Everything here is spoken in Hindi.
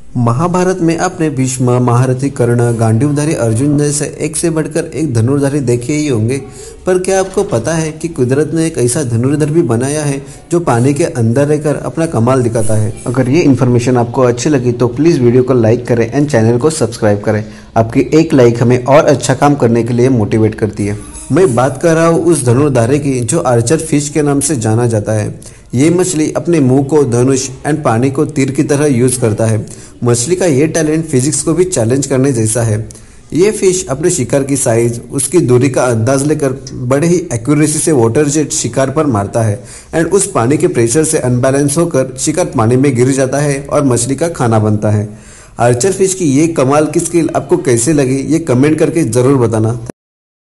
महाभारत में आपने भीष्म, महारथी कर्ण, गांडीवधारी अर्जुन जैसे एक से बढ़कर एक धनुर्धारी देखे ही होंगे। पर क्या आपको पता है कि कुदरत ने एक ऐसा धनुर्धर भी बनाया है जो पानी के अंदर रहकर अपना कमाल दिखाता है। अगर ये इन्फॉर्मेशन आपको अच्छी लगी तो प्लीज़ वीडियो को लाइक करें एंड चैनल को सब्सक्राइब करें। आपकी एक लाइक हमें और अच्छा काम करने के लिए मोटिवेट करती है। मैं बात कर रहा हूँ उस धनुर्धारी की जो आर्चर फिश के नाम से जाना जाता है। ये मछली अपने मुंह को धनुष एंड पानी को तीर की तरह यूज करता है। मछली का ये टैलेंट फिजिक्स को भी चैलेंज करने जैसा है। ये फिश अपने शिकार की साइज, उसकी दूरी का अंदाज लेकर बड़े ही एक्यूरेसी से वाटर जेट शिकार पर मारता है एंड उस पानी के प्रेशर से अनबैलेंस होकर शिकार पानी में गिर जाता है और मछली का खाना बनता है। आर्चर फिश की ये कमाल की स्किल आपको कैसे लगी ये कमेंट करके ज़रूर बताना।